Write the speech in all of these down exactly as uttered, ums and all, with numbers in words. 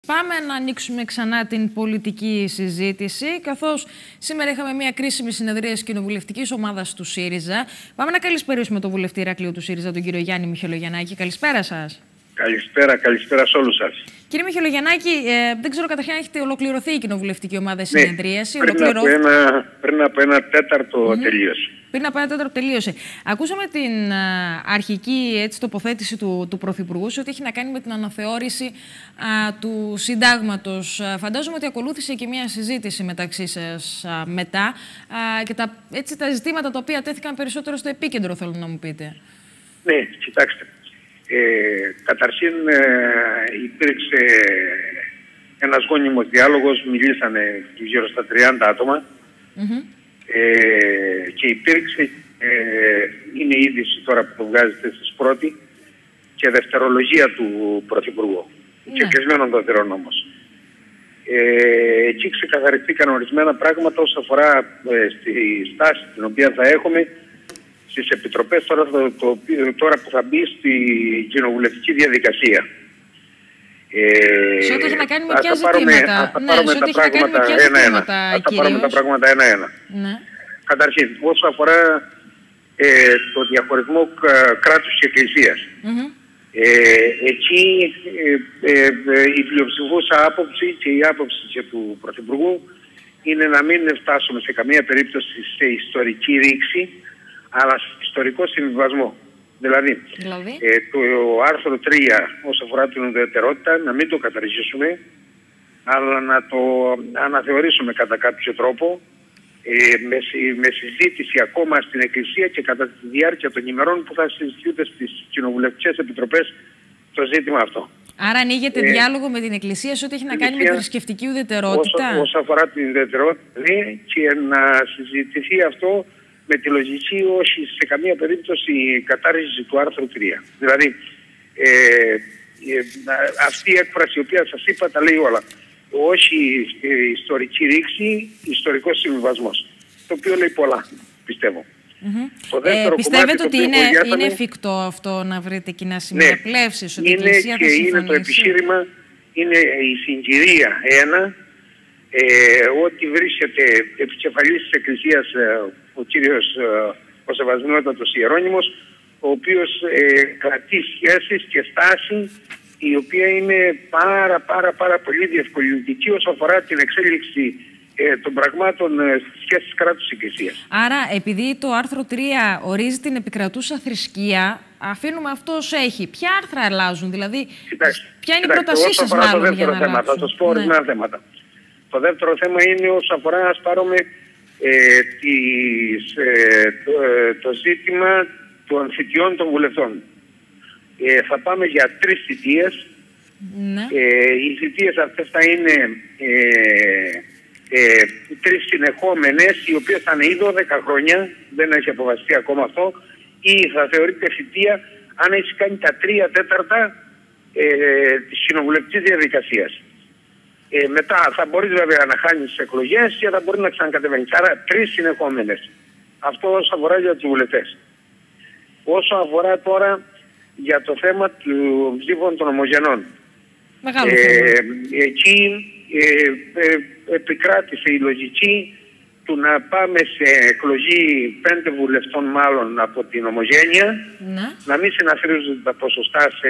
Πάμε να ανοίξουμε ξανά την πολιτική συζήτηση, καθώς σήμερα είχαμε μια κρίσιμη συνεδρία της κοινοβουλευτικής ομάδας του ΣΥΡΙΖΑ. Πάμε να καλησπερίσουμε τον βουλευτή Ηρακλείου του ΣΥΡΙΖΑ, τον κύριο Γιάννη Μιχελογιαννάκη. Καλησπέρα σας. Καλησπέρα, καλησπέρα σε όλους σας. Κύριε Μιχελογιαννάκη, ε, δεν ξέρω καταρχήν αν έχετε ολοκληρωθεί η κοινοβουλευτική ομάδα συνεδρίαση. Ναι, πριν, από ένα, πριν από ένα τέταρτο mm-hmm. τελείωσε. Πριν από ένα τέταρτο τελείωσε. Ακούσαμε την α, αρχική έτσι, τοποθέτηση του, του Πρωθυπουργού σε ό,τι έχει να κάνει με την αναθεώρηση α, του συντάγματος. Α, φαντάζομαι ότι ακολούθησε και μια συζήτηση μεταξύ σας α, μετά α, και τα, έτσι, τα ζητήματα τα οποία τέθηκαν περισσότερο στο επίκεντρο, θέλω να μου πείτε. Ναι, κοιτάξτε. Ε, καταρχήν ε, υπήρξε ένας γόνιμος διάλογος, μιλήσανε γύρω στα τριάντα άτομα mm-hmm. ε, και υπήρξε, ε, είναι η είδηση τώρα που το βγάζετε στις πρώτη και δευτερολογία του Πρωθυπουργού, yeah. και κλεισμένων των θυρών όμως. Ε, εκεί ξεκαθαριστήκαν ορισμένα πράγματα όσον αφορά ε, στη στάση την οποία θα έχουμε στις επιτροπές τώρα, το, το, τώρα που θα μπει στη κοινοβουλευτική διαδικασία. Ε, σε ό,τι έχει να κάνει με ποια ζητήματα. Θα πάρουμε τα πράγματα ένα-ένα. Θα πάρουμε τα πράγματα ένα-ένα. Ναι. Καταρχήν, όσο αφορά ε, το διαχωρισμό κράτους και εκκλησίας. Mm-hmm. ε, εκεί ε, ε, ε, η πλειοψηφούσα άποψη και η άποψη και του Πρωθυπουργού είναι να μην φτάσουμε σε καμία περίπτωση σε ιστορική ρήξη, αλλά σε ιστορικό συμβιβασμό. Δηλαδή, δηλαδή? Ε, το άρθρο τρία όσον αφορά την ουδετερότητα να μην το καταργήσουμε, αλλά να το αναθεωρήσουμε κατά κάποιο τρόπο ε, με, με συζήτηση ακόμα στην Εκκλησία και κατά τη διάρκεια των ημερών που θα συζητιούνται στις κοινοβουλευτικές επιτροπές το ζήτημα αυτό. Άρα ανοίγεται ε, διάλογο με την Εκκλησία σε ό,τι έχει να κάνει με τη θρησκευτική ουδετερότητα. Όσο, όσο αφορά την ουδετερότητα, ναι, και να συζητηθεί αυτό με τη λογική όχι σε καμία περίπτωση κατάργηση του άρθρου τρία. Δηλαδή, ε, ε, αυτή η έκφραση η οποία σας είπα τα λέει όλα. Όχι ε, ιστορική ρήξη, ιστορικός συμβιβασμός. Το οποίο λέει πολλά, πιστεύω. Mm-hmm. ε, πιστεύετε ότι είναι, είναι εφικτό αυτό να βρείτε κοινά σημεία ναι, πλεύσης, ότι είναι η Εκκλησία και θα είναι το επιχείρημα, είναι η συγκυρία ένα, ε, ότι βρίσκεται επικεφαλής της Εκκλησίας ο κύριος ο Σεβασμιότατος Ιερώνυμος, ο οποίος ε, κρατεί σχέσεις και στάση η οποία είναι πάρα πάρα πάρα πολύ διευκολυντική όσον αφορά την εξέλιξη ε, των πραγμάτων ε, στις σχέσεις κράτους Εκκλησίας. Άρα, επειδή το άρθρο τρία ορίζει την επικρατούσα θρησκεία, αφήνουμε αυτό ως έχει. Ποια άρθρα αλλάζουν, δηλαδή, κοιτάξτε, ποια είναι κοιτάξτε, η πρότασή σας μάλλον για να θέμα, αλλάξουν. θα σας πω ορισμένα ναι. θέματα. Το δεύτερο θέμα είναι όσον αφορά, ας πάρουμε ε, τις, ε, το, ε, το ζήτημα των θητιών των βουλευτών. Ε, θα πάμε για τρεις θητείες. Ναι. Ε, οι θητείες αυτές θα είναι ε, ε, τρεις συνεχόμενες, οι οποίες θα είναι ή δώδεκα χρόνια, δεν έχει αποφασιστεί ακόμα αυτό, ή θα θεωρείται θητεία αν έχει κάνει τα τρία τέταρτα ε, της κοινοβουλευτικής διαδικασίας. Ε, μετά θα μπορείς βέβαια να χάνεις τις εκλογές και θα μπορεί να ξανακατεβαίνεις. Άρα τρεις συνεχόμενες. Αυτό όσο αφορά για τους βουλευτές. Όσο αφορά τώρα για το θέμα του ψήφων των ομογενών. Μεγάλο ε, εκεί ε, ε, επικράτησε η λογική του να πάμε σε εκλογή πέντε βουλευτών μάλλον από την ομογένεια, ναι. να μην συναθρίζονται τα ποσοστά σε...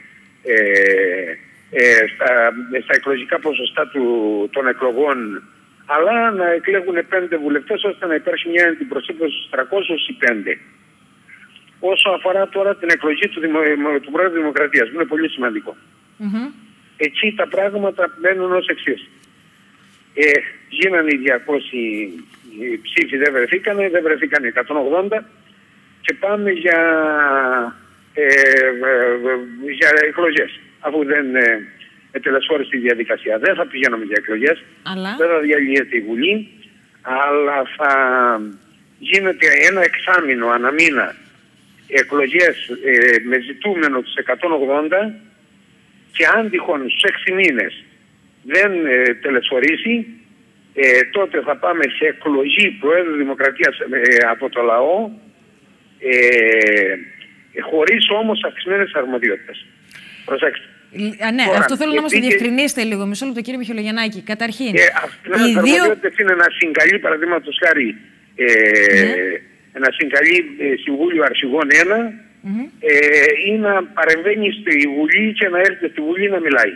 Ε, Ε, στα, στα εκλογικά ποσοστά του, των εκλογών, αλλά να εκλέγουν πέντε βουλευτές ώστε να υπάρχει μια αντιπροσώπευση στους τριακόσιους πέντε. Όσο αφορά τώρα την εκλογή του, δημο, του Πρόεδρου Δημοκρατίας, που είναι πολύ σημαντικό. Mm-hmm. Εκεί τα πράγματα μπαίνουν ως εξής. Ε, γίνανε οι διακόσιοι ψήφοι, δεν βρεθήκανε, δεν βρεθήκανε εκατόν ογδόντα και πάμε για, ε, ε, για εκλογές. Αφού δεν ε, ετελεσφόρησε η διαδικασία. Δεν θα πηγαίνουμε για εκλογές, αλλά... δεν θα διαλύεται η Βουλή, αλλά θα γίνεται ένα εξάμηνο αναμήνα εκλογές ε, με ζητούμενο τους εκατόν ογδόντα και αν τυχόν στους έξι μήνες δεν ε, τελεσφορήσει, ε, τότε θα πάμε σε εκλογή Προέδρου Δημοκρατίας ε, από το λαό, ε, χωρίς όμως αυξημένες αρμοδιότητες. Προσέξτε. Α, ναι, Τώρα, αυτό θέλω να μας το πήγε... διευκρινίσετε λίγο. Μισό λεπτό, κύριε Μιχελογεννάκη. Καταρχήν. Ε, αυτές οι δύο είναι ένα συγκαλεί, παραδείγματος χάρη, ε, ναι. ένα συγκαλεί ε, Συμβούλιο Αρχηγών ένα mm-hmm. ε, ή να παρεμβαίνει στη Βουλή και να έρθει στη Βουλή να μιλάει.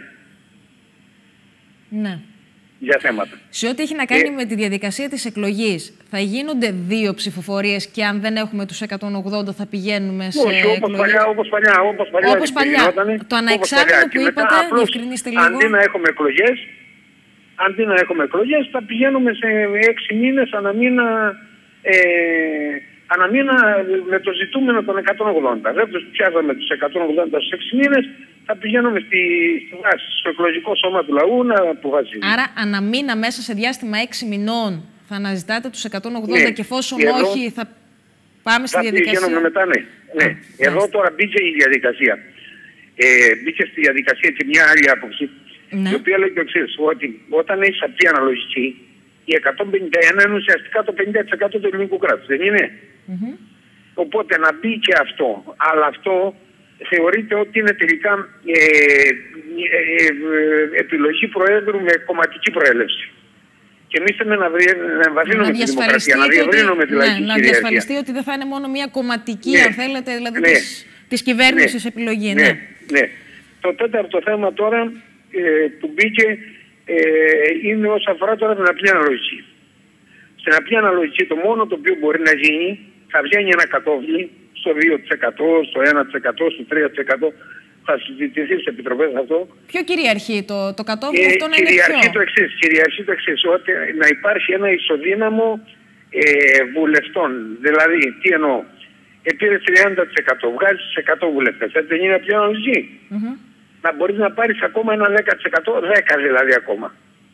Ναι. Για θέματα. Σε ό,τι έχει να κάνει ε, με τη διαδικασία της εκλογής, θα γίνονται δύο ψηφοφορίες και αν δεν έχουμε τους εκατόν ογδόντα θα πηγαίνουμε σε όχι, όπως παλιά, όπως παλιά, όπως παλιά. Όπως παλιά. Το αναεξάμηνο που είπατε, διευκρινίστε λίγο. Αντί να έχουμε εκλογές, αντί να έχουμε εκλογές, θα πηγαίνουμε σε έξι μήνες ανά μήνα, ε, ανά μήνα με το ζητούμενο των εκατόν ογδόντα. Δεν τους πιάσαμε τους εκατόν ογδόντα στους έξι μήνες, θα πηγαίνουμε στη, στη βάση, στο εκλογικό σώμα του λαού να αποφασίσει. Άρα, ανά μήνα μέσα σε διάστημα έξι μηνών θα αναζητάτε τους εκατόν ογδόντα ναι. και εφόσον εδώ, όχι θα πάμε στη θα διαδικασία. Θα πηγαίνουμε μετά, ναι. ναι. Α, εδώ άστε. Τώρα μπήκε η διαδικασία. Ε, μπήκε στη διαδικασία και μια άλλη άποψη, ναι. η οποία λέει το εξής, ότι όταν έχει απλή αναλογική, η εκατόν πενήντα ένα είναι ουσιαστικά το πενήντα τοις εκατό του ελληνικού κράτους, δεν είναι. Mm-hmm. Οπότε να μπει και αυτό, αλλά αυτό θεωρείται ότι είναι τελικά ε, ε, ε, επιλογή Προέδρου με κομματική προέλευση. Και εμείς θέλουμε να, να εμβαθύνουμε τη δημοκρατία, να διευρύνουμε τη λαϊκή κυριαρχία. Να διασφαλιστεί ότι δεν θα είναι μόνο μια κομματική, ναι, αν θέλετε, δηλαδή ναι, της, της κυβέρνησης, ναι, επιλογή. Ναι, ναι, ναι. Το τέταρτο θέμα τώρα ε, που μπήκε ε, είναι όσον αφορά τώρα την απλή αναλογική. Στην απλή αναλογική το μόνο το οποίο μπορεί να γίνει, θα βγαίνει ένα κατόφλι στο δύο τοις εκατό, στο ένα τοις εκατό, στο τρία τοις εκατό. Θα συζητηθεί στις επιτροπές αυτό. Ποιο κυριαρχεί το, το κατόφλι, ε, αυτό να είναι κυριαρχεί το εξής, κυριαρχεί το εξής, ότι να υπάρχει ένα ισοδύναμο ε, βουλευτών. Δηλαδή, τι εννοώ, επήρες τριάντα τοις εκατό, βγάζεις εκατό βουλευτές, έτσι δεν είναι απλή αναλογική. Mm-hmm. Να μπορείς να πάρεις ακόμα ένα δέκα τοις εκατό, δέκα δηλαδή ακόμα.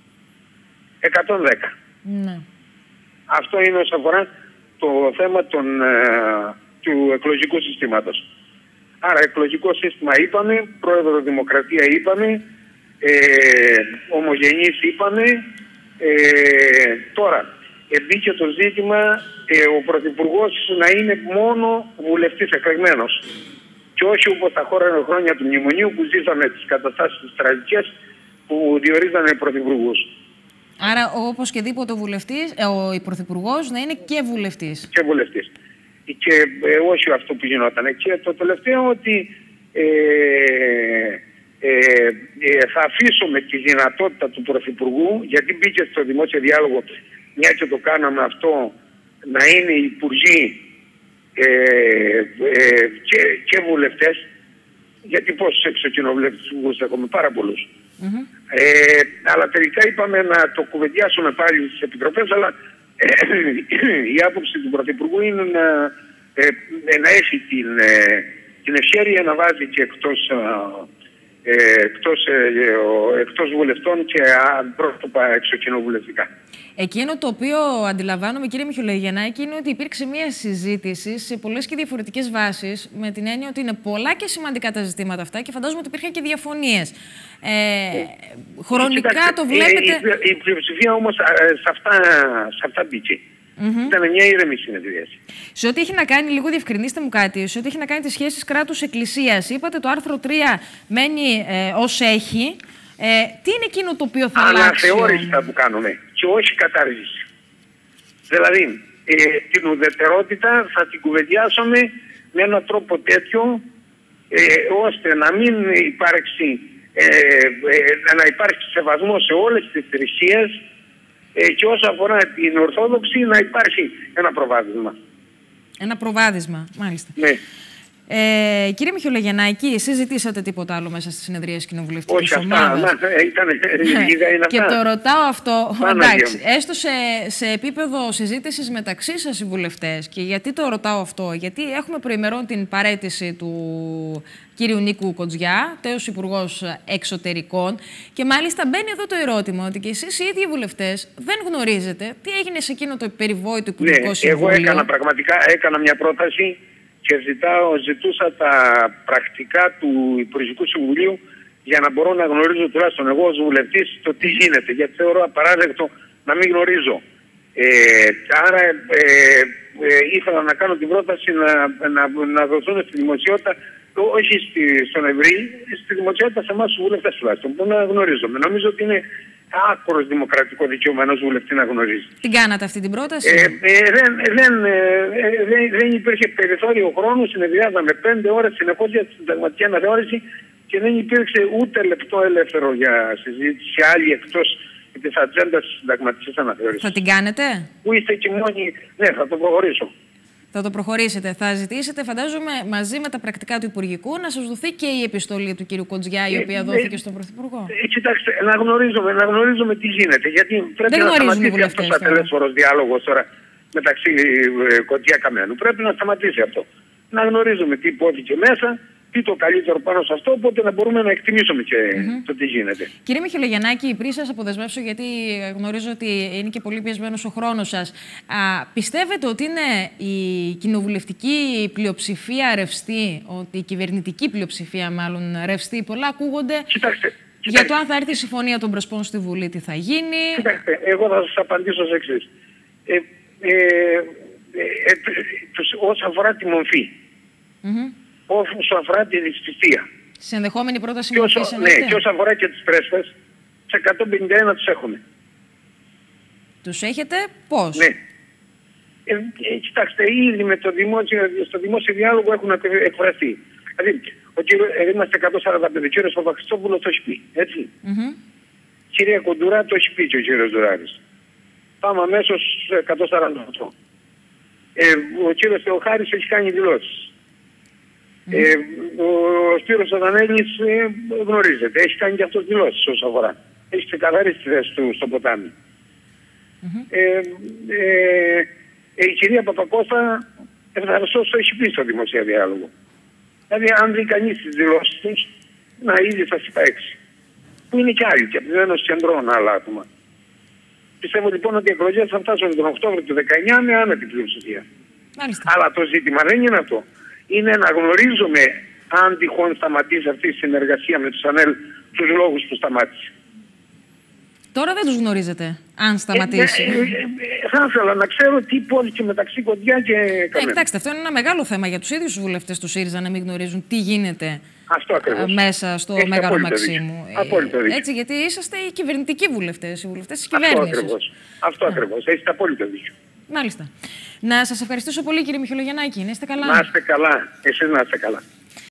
εκατόν δέκα. Mm-hmm. Αυτό είναι όσον αφορά το θέμα των, ε, του εκλογικού συστήματος. Άρα εκλογικό σύστημα είπαμε, πρόεδρο δημοκρατία είπαμε, ε, ομογενείς είπαμε. Ε, τώρα, μπήκε το ζήτημα ε, ο πρωθυπουργός να είναι μόνο βουλευτής εκλεγμένος. Και όχι όπως τα χρόνια του μνημονίου που ζήσαμε τις καταστάσεις τις τραγικές που διορίζανε πρωθυπουργούς. Άρα όπως και δίποτε ο βουλευτής, ε, ο πρωθυπουργός να είναι και βουλευτής. Και βουλευτής. Και ε, όχι αυτό που γινόταν. Και το τελευταίο ότι ε, ε, ε, θα αφήσουμε τη δυνατότητα του Πρωθυπουργού, γιατί μπήκε στο δημόσιο διάλογο, μια και το κάναμε αυτό, να είναι υπουργοί ε, ε, και, και βουλευτές, γιατί πόσους εξοκοινοβουλευτικούς έχουμε, πάρα πολλούς. Mm-hmm. Ε, αλλά τελικά είπαμε να το κουβεντιάσουμε πάλι στις επιτροπές, αλλά ε, η άποψη του Πρωθυπουργού είναι να, ε, να έχει την, ε, την ευχέρεια να βάζει και εκτός, ε, εκτός, ε, εκτός βουλευτών και πρόσωπα εξοκοινοβουλευτικά. Εκείνο το οποίο αντιλαμβάνομαι, κύριε Μιχελογεννάκη, είναι ότι υπήρξε μια συζήτηση σε πολλές και διαφορετικές βάσεις, με την έννοια ότι είναι πολλά και σημαντικά τα ζητήματα αυτά και φαντάζομαι ότι υπήρχαν και διαφωνίες. Ε, χρονικά Κοιτάξτε, το βλέπετε... Η, η πλειοψηφία όμως σε αυτά, σε αυτά μπήκε. Mm-hmm. Ήταν μια ήρεμη συνεδρίαση. Σε ό,τι έχει να κάνει, λίγο διευκρινίστε μου κάτι, σε ό,τι έχει να κάνει τις σχέσεις κράτους-εκκλησίας, είπατε το άρθρο τρία μένει ε, ως έχει. Ε, τι είναι εκείνο το οποίο θα αλλάξει? Αναθεώρηση θα που κάνουμε και όχι κατάργηση. Δηλαδή, ε, την ουδετερότητα θα την κουβεντιάσουμε με έναν τρόπο τέτοιο ε, ώστε να μην υπάρξει ε, ε, να υπάρξει σεβασμό σε όλες τις θρησκείες ε, και όσο αφορά την Ορθόδοξη να υπάρχει ένα προβάδισμα. Ένα προβάδισμα, μάλιστα. Ναι. Ε, κύριε Μιχελογεννάκη, εσείς ζητήσατε τίποτα άλλο μέσα στη συνεδρία της κοινοβουλευτικής Όχι, ομάδας? Αυτά, να, ήταν, είναι και αυτά. το ρωτάω αυτό, εντάξει, έστω σε, σε επίπεδο συζήτησης μεταξύ σας οι βουλευτές. Και γιατί το ρωτάω αυτό? Γιατί έχουμε προημερών την παραίτηση του κύριου Νίκου Κοντζιά, τέος Υπουργός Εξωτερικών, και μάλιστα μπαίνει εδώ το ερώτημα ότι και εσείς οι ίδιοι βουλευτές δεν γνωρίζετε τι έγινε σε εκείνο το περιβόητο Υπουργικό ναι, Συμβούλιο. Εγώ έκανα πραγματικά έκανα μια πρόταση και ζητάω, ζητούσα τα πρακτικά του Υπουργικού Συμβουλίου για να μπορώ να γνωρίζω τουλάχιστον εγώ ως βουλευτής το τι γίνεται. Γιατί θεωρώ απαράδεκτο να μην γνωρίζω. Ε, άρα ε, ε, ήθελα να κάνω την πρόταση να, να, να δοθούν στη δημοσιότητα όχι στη, στον ευρύ, στη δημοσιότητα σε εμάς τους βουλευτές τουλάχιστον, που να γνωρίζουμε. Νομίζω ότι είναι άκρος δημοκρατικό δικαίωμα ενός βουλευτή να γνωρίζει. Την κάνατε αυτή την πρόταση? Ε, ε, δεν, δεν, ε, δεν, δεν υπήρχε περιθώριο χρόνου, συνεδριάζαμε πέντε ώρες συνεχώς για τη συνταγματική αναθεώρηση και δεν υπήρξε ούτε λεπτό ελεύθερο για συζήτηση άλλη εκτός της ατζέντας της συνταγματικής αναθεώρησης. Θα την κάνετε? Που είστε και μόνοι, ναι, θα το προχωρήσω. Θα το προχωρήσετε. Θα ζητήσετε, φαντάζομαι, μαζί με τα πρακτικά του Υπουργικού να σας δοθεί και η επιστολή του κ. Κοντζιά, η οποία ε, δόθηκε ε, στον Πρωθυπουργό. Ε, κοιτάξτε, να γνωρίζουμε, να γνωρίζουμε τι γίνεται. Γιατί πρέπει δεν να σταματήσει αυτός ο ατελέσφορος διάλογος τώρα μεταξύ ε, Κοντζιά Καμένου. Πρέπει να σταματήσει αυτό. Να γνωρίζουμε τι υπόθηκε μέσα, τι το καλύτερο πάνω σε αυτό, οπότε να μπορούμε να εκτιμήσουμε και mm-hmm. το τι γίνεται. Κύριε Μιχελογιαννάκη, πριν σας αποδεσμεύσω, γιατί γνωρίζω ότι είναι και πολύ πιεσμένος ο χρόνος σας, α, πιστεύετε ότι είναι η κοινοβουλευτική πλειοψηφία ρευστή, ότι η κυβερνητική πλειοψηφία μάλλον ρευστή? Πολλά ακούγονται. Κοιτάξτε, κοιτάξτε. Για το αν θα έρθει η συμφωνία των Πρεσπών στη Βουλή, τι θα γίνει. Κοιτάξτε, εγώ θα σας απαντήσω ως εξής. Ε, ε, ε, ε, ε, όσον αφορά τη μορφή. Mm-hmm. Όσο αφορά τη δυσπιστία. Σε ενδεχόμενη πρόταση και όσο, ναι, και όσο αφορά και τις πρέσβες, σε εκατόν πενήντα ένα τους έχουμε. Τους έχετε πώς? Ναι. Ε, ε, κοιτάξτε, ήδη με το δημόσιο, στο δημόσιο διάλογο έχουν εκφραστεί. Δηλαδή, ο κύριο, ε, είμαστε εκατόν σαράντα πέντε, ο κύριος Παπαχριστόπουλος το έχει πει, έτσι. Mm-hmm. Κυρία Κοντουρά το έχει πει και ο κύριος Δουράρης. Πάμε αμέσως στους εκατόν σαράντα οκτώ. Ε, ο κύριος Θεοχάρης έχει κάνει δηλώσεις. Mm. Ε, ο Σπύρος Αδανέλης ε, γνωρίζετε, έχει κάνει και αυτός δηλώσεις όσο αφορά. Έχει ξεκαθαρίσει τη θέση του στο ποτάμι. Mm-hmm. Ε, ε, ε, η κυρία Παπακώστα ευθαρσώς το έχει πει στο δημοσία διάλογο. Δηλαδή αν δει κανείς τις δηλώσεις τους, να ήδη σας είπα έξι. Που είναι και άλλοι και από την Ένωση Κεντρών άλλα άτομα. Πιστεύω λοιπόν ότι οι εκλογές θα φτάσουν τον Οκτώβριο του δεκαεννιά με άνετη πλειοψηφία. Αλλά το ζήτημα δεν είναι αυτό. Είναι να γνωρίζουμε αν τυχόν σταματήσει αυτή η συνεργασία με τους ΑΝΕΛ τους λόγους που σταμάτησε. Τώρα δεν τους γνωρίζετε, αν σταματήσει. Ε, ε, ε, θα ήθελα να ξέρω τι υπόθηκε μεταξύ Κοντζιά και Καμένου. Ε, κοιτάξτε, αυτό είναι ένα μεγάλο θέμα για τους ίδιους τους βουλευτές του ΣΥΡΙΖΑ να μην γνωρίζουν τι γίνεται αυτό μέσα στο Έχει Μέγαρο Μαξίμου. Απόλυτο δίκιο. Έτσι, γιατί είσαστε οι κυβερνητικοί βουλευτές, οι βουλευτές της αυτό κυβέρνησης. Ακριβώς. Αυτό ακριβώς. Έχετε απόλυτο δίκιο. Μάλιστα. Να σας ευχαριστήσω πολύ, κύριε Μιχελογιαννάκη. Να είστε καλά. Να είστε καλά. Εσείς να είστε καλά.